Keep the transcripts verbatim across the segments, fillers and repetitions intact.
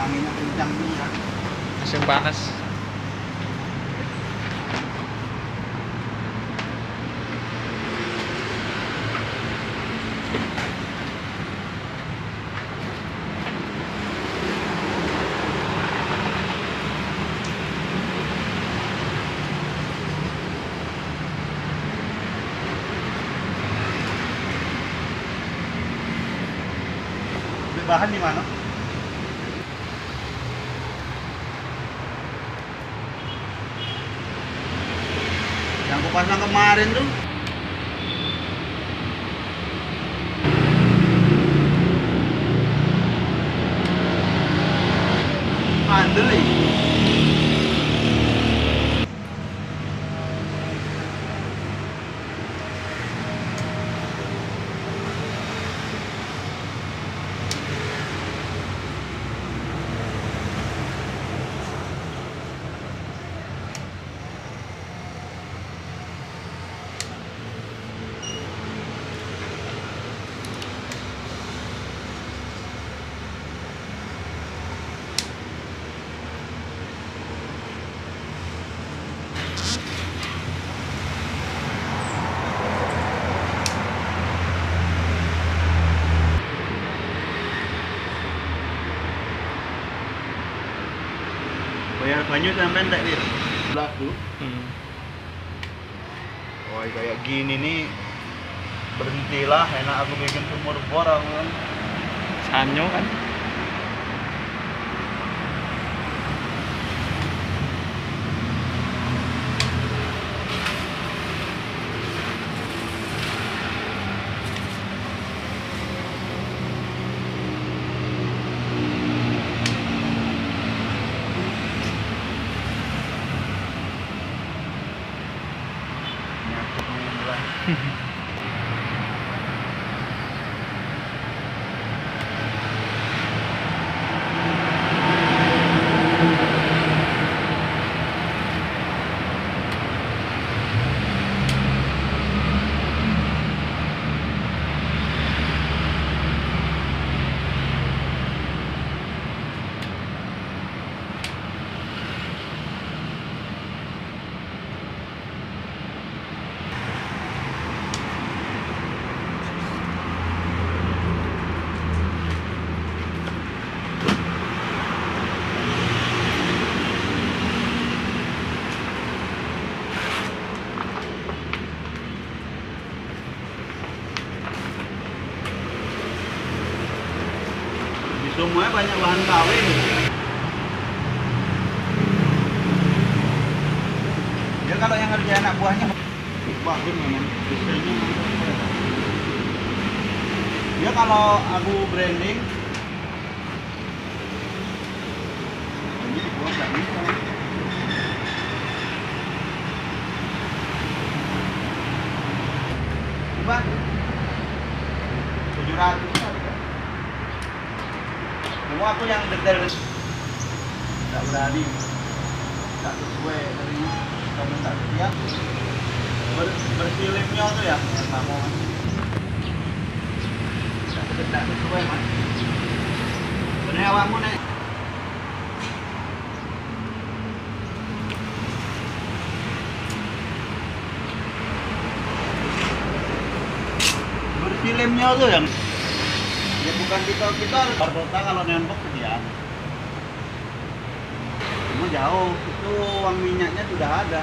anginnya kencang nih ya. Mesin panas. Beli bahan di mana? Yang aku pasang kemarin tuh. Andeli. Bayar banyak sampai enggak dir? Laku. Hmm. Oh kayak gini nih berhentilah, enak aku bikin sumur bor aku. Sanyo kan. Semuanya banyak bahan kawin. Dia kalau yang ngerjain anak buahnya bagus memang. Biasanya dia kalau aku branding ini dibuang nggak bisa. Coba tujuh ratus. Semua aku yang detail nggak berani, nggak sesuai dari komentar dia. Ber, bersilimnya tuh ya, yang mau nggak sesuai mas. Bener awakmu nih. Bersilimnya tuh yang ya bukan kita kita harus kota kalau nembok dia cuma jauh itu uang minyaknya sudah ada.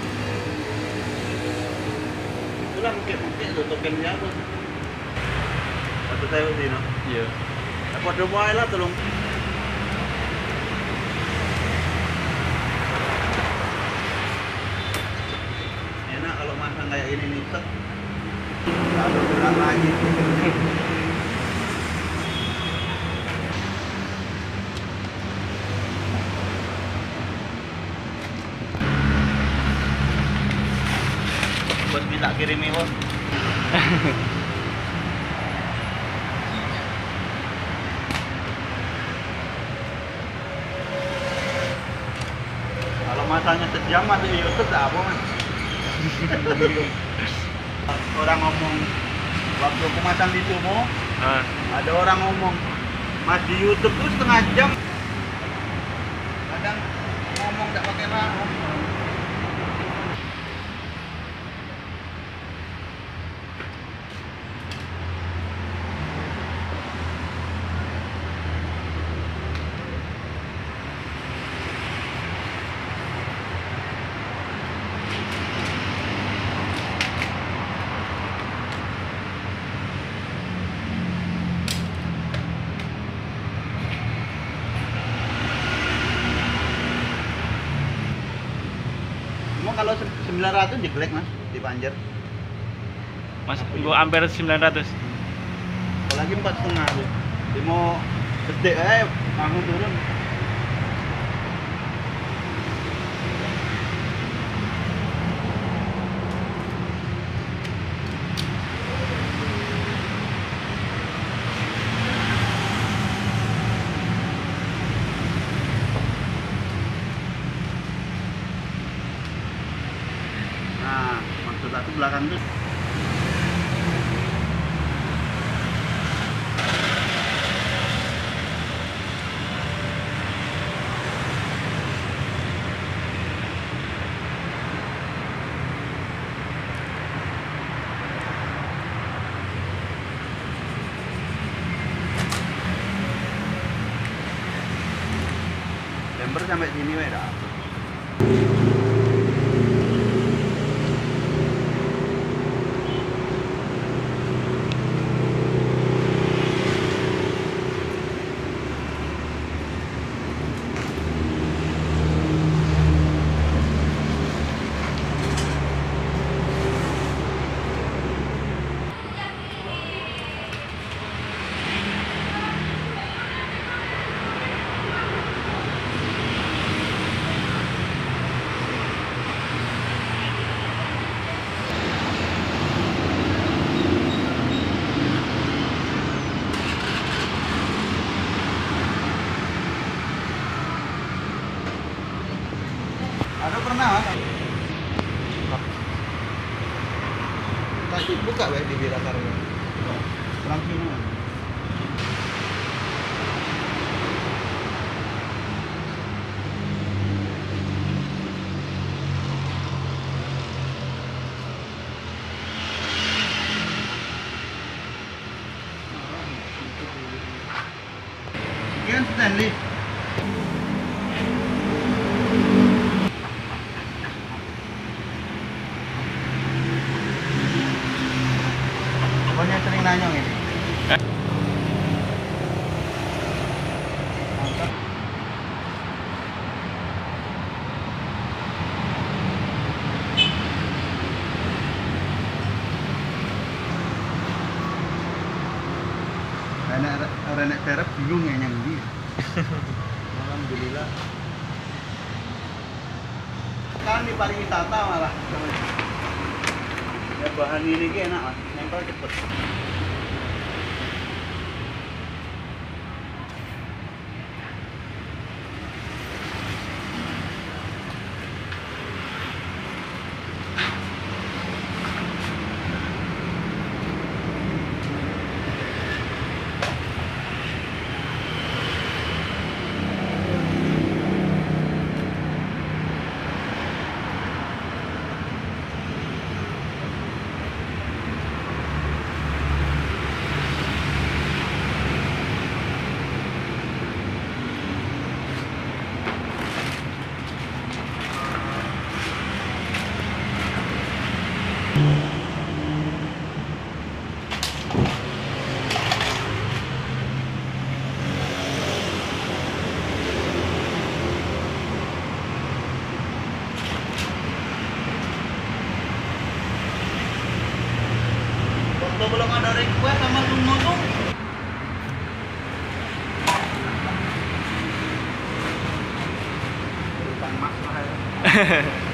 Itulah mungkin-mungkin tutupinnya tuh. satu sewu sih, no. Iya. Aku ada wae lah tolong. Enak kalau makan kayak ini nih, set. Lalu berat lagi. Bos minta kirimi, bos. Kalau masanya sejam masih di YouTube tak apa, Mas. Orang ngomong waktu aku masang di Sumo, Ah, ada orang ngomong, Mas di YouTube tuh setengah jam. Kadang ngomong tak pakai rangkum. Cuma kalau sembilan ratus jelek, Mas, di Panjer. Mas, gua ampere sembilan ratus. Apalagi empat setengah tuh. Dia mau gede eh langsung turun. Nah, maksud aku belakang tuh. Lember sampai sini weh dah. Ada pernah, Mas? Kasih buka weh di Birakar. Terang sini. Sekian Stanley. Pokoknya sering nanya ini. Eh? Mantap. Renek renek terep bingung ya yang dia. Alhamdulillah. Sekarang di pariwisata malah. Ya bahan ini ki enak, Mas. Nempel cepet. Udah belum ada request sama Luno tuh. Utang mas lah ya.